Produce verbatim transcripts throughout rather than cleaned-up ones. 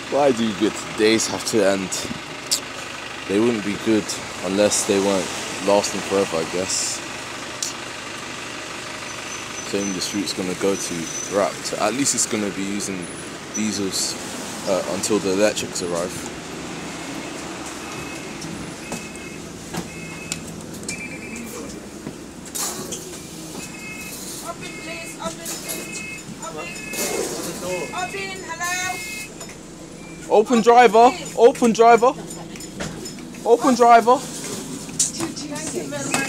Why do good days have to end? They wouldn't be good unless they weren't lasting forever, I guess. Same the route's gonna go to rap. So at least it's gonna be using diesels uh, until the electrics arrive. Open please, open please. Open. Open, hello. Open driver, open driver, open driver. Thank you very much.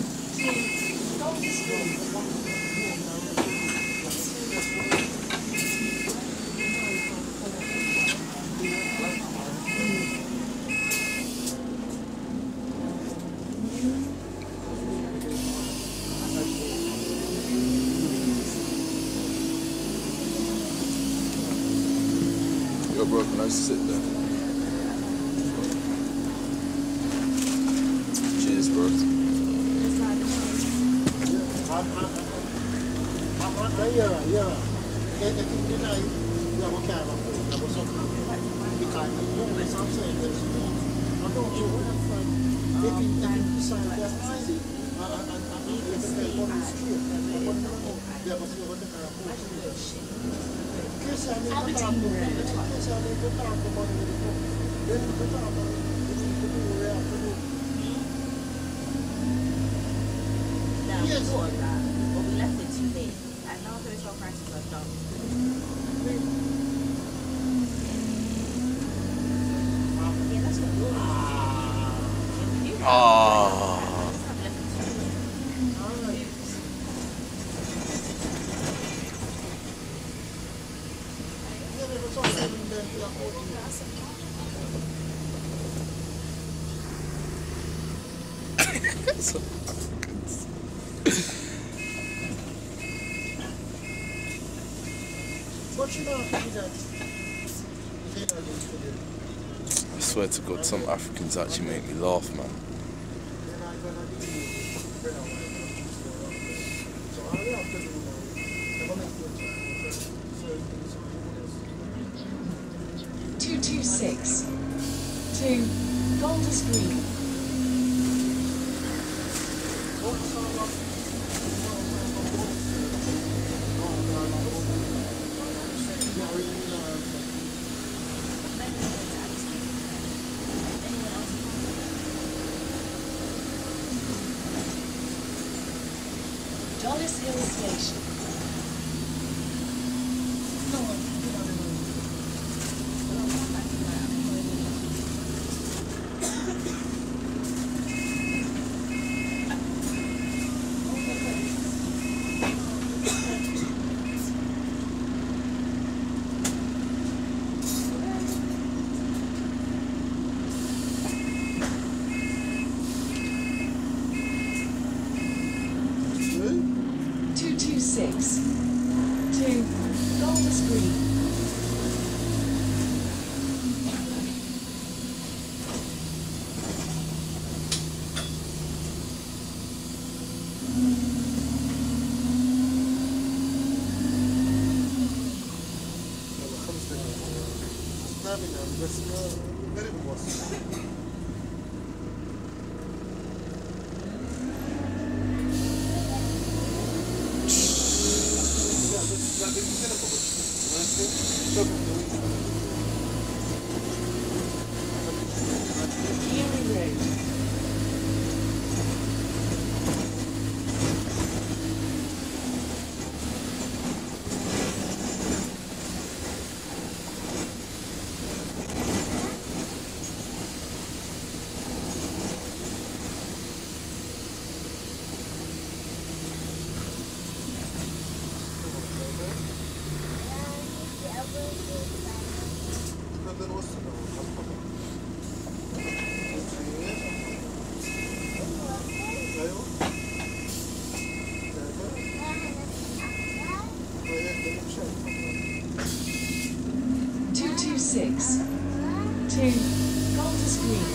Yo, bro, can I sit there? Cheers, bro. No, we thought of that, but we left it too late. And now those our prices are done. Yeah, that's what we always do. Ah. I swear to God, some Africans actually make me laugh, man. two two six to Golders Green. Dollis Hill Station. two two six to Golders Green. Geary Road. two two six to Golders Green.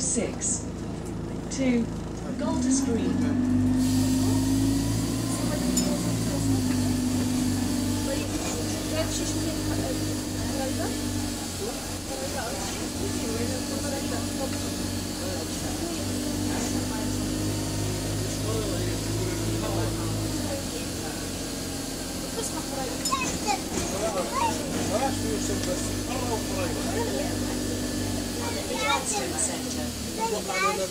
six. Two. Golders Green. Gladstone Centre.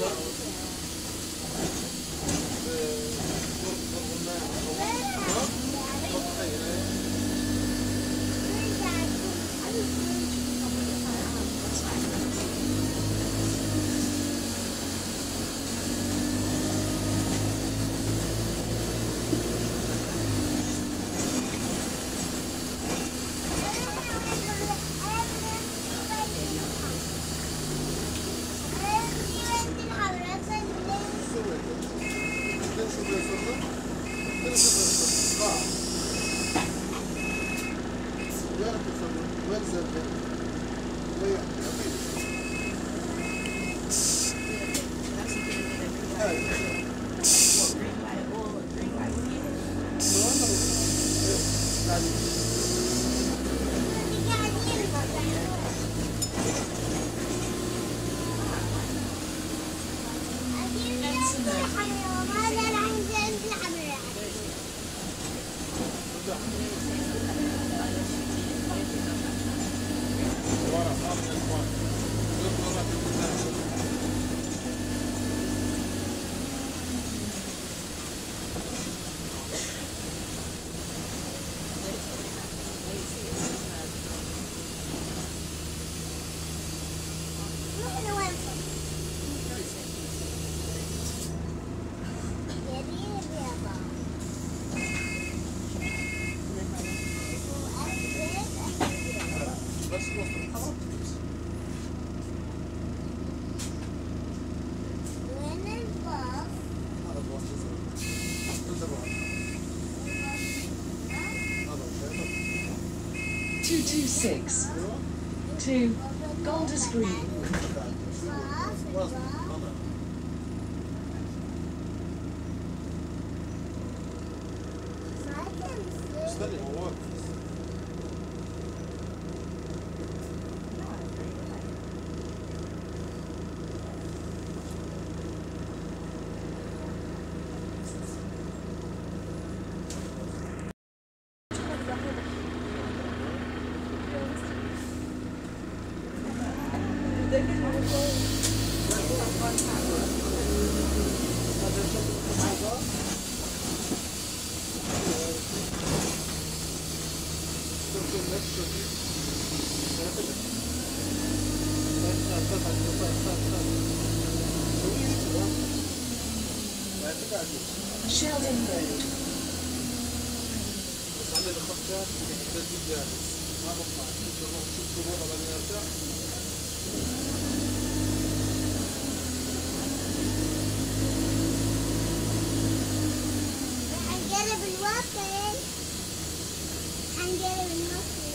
two two six. Two. Golders Green. Sheldon Road. هنجرب الوافل هنجرب الوافل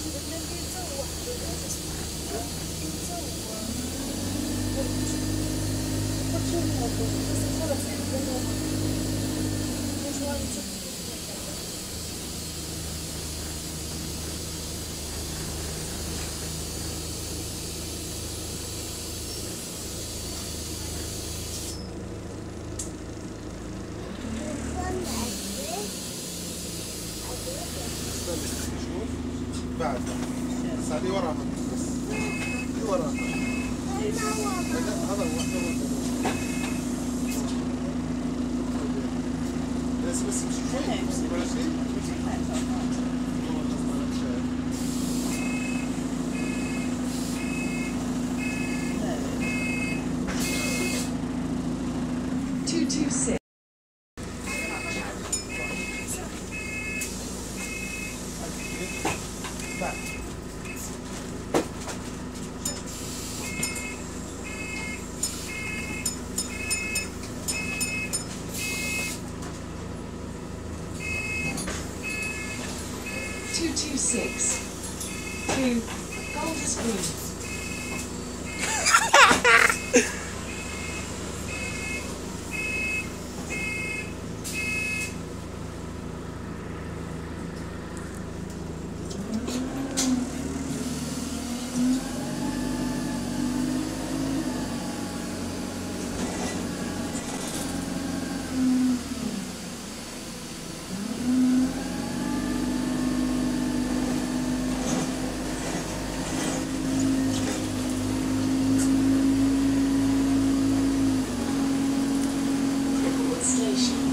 بعد سالي وراها بس وراها هذا هو بس بس مش شوي ولا شيء two two six. two two six. Two. Golders Green. station.